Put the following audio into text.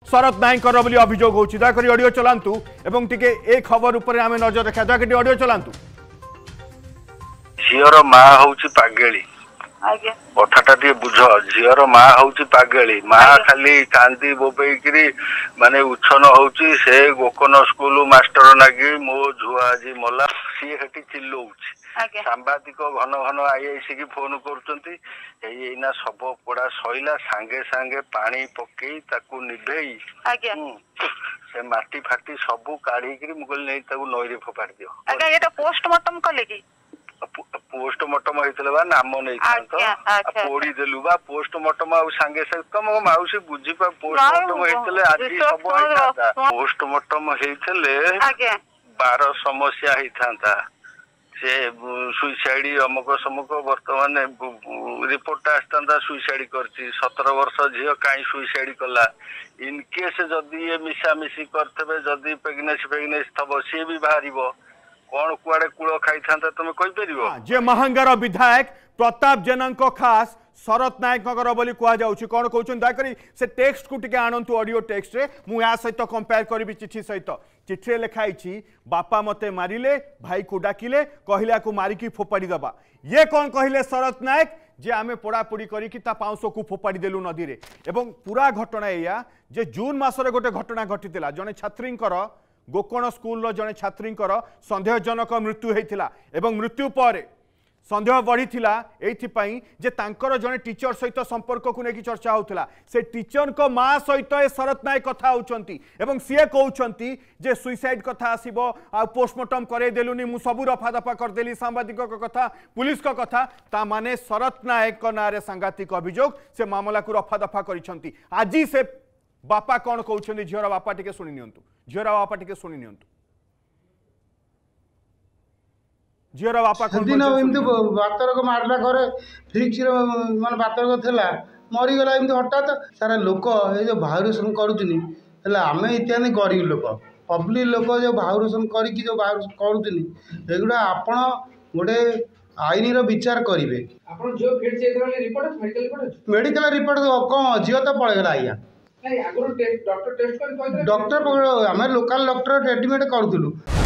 शरत नायक बोली अभियोग होची दयाकरी ऑडियो चलांतु एवं टिके ए खबर ऊपर आमे नजर रखा दयाकरी ऑडियो चलांतु। झीर माँ होची पागेली आज्ञा कथाटा टे बुझ झीर माँ होची पागेली माँ खाली कांदी बोबेकरी माने उछन होची से गोकन स्कूल मास्टर नागी मो झुआ जी मला सी हेटी चिल्लौची सांबादिक घन घन आईआईसी की फोन करचंती एना सब पोड़ा सइला सांगे सांगे पानी पकई ताकू निभेई आज्ञा से माटी फाटी सब काढ़ी करी मुगल नै ताकू नई रे फोपाड़ दियो। आज्ञा एटा पोस्टमार्टम कले की पोस्टमार्टम होइतले बा नाम नै थांतो पोड़ी देलु बा पोस्टमार्टम आ संगे संगे तुम माउसी बुझी पा पोस्टमार्टम होइतले आदि सब आइता पोस्टमार्टम होइतले आज्ञा 12 समस्या हिथांता से सुइसाइड अमुक समुक वर्तमान रिपोर्ट आस्ता सुइसाइड करची 17 वर्ष झील कहीं सुइसाइड कला इन केस जदि ये मिसामिशी करते जदि प्रेगनेंसी थब सी भी बाहर कौन कुआड़े कूल खाई था तुम कहीपर जे महांगार विधायक प्रताप जेना खास शरत नायक बोली कहुच्छी कौन कहते दयाकोरी से टेक्स्ट को टिके आणतु ऑडियो टेक्स्ट रे मु या सहित कंपेयर करी चिठी सहित चिठी लिखाई बापा मते मारिले भाई को डाकिले कहला को मारिकी फोपाड़ी दबा ये कौन कहले शरत नायक जे आमे पोड़ापोड़ी करी पाउंस को फोपाड़ी देलु नदी रे एवं पूरा घटना या जे जून मासरे गोटे घटना घटीला जने छात्रींकर गोकर्ण स्कूल जने छात्रींकर संदेहजनक मृत्यु होता एवं मृत्यु पर संदेह बढ़ीला एइथिपाई जे तांकर जने टीचर सहित संपर्क को लेकिन चर्चा होता से टीचर को माँ सहित ए शरत नायक कथा होचंती एवं सीए कहउचंती जे सुइसाइड कथा आसीबो आ पोस्टमार्टम करे देलुनी मु सबु रफा दफा कर देली सांबादिक कथा पुलिस को कथा ता माने शरत नायक नारे सांगातिक अभियोग से मामला को रफा दफा करिसंती। आज से बापा कौन कहउचंती झियर बापा टिके सुनि नियंतु झियर बापा टिके सुनि नियंतु झीर बापा दिन एमती बातरक मारला घरे फिक्स मान बातरक थिला मरीगला एमती हठात सारा लोक ये जो भाइरेसन करुचनी आम इत्यादि गरीब लोक पब्लिक लोक जो भाइरेसन करके जो करुचनी एगुड़ा आपण गोटे आईन विचार करेंगे मेडिकल रिपोर्ट कौन झील तो पड़ेगा आज्ञा डॉक्टर आम लोकल डॉक्टर ट्रिटमेंट करूँ।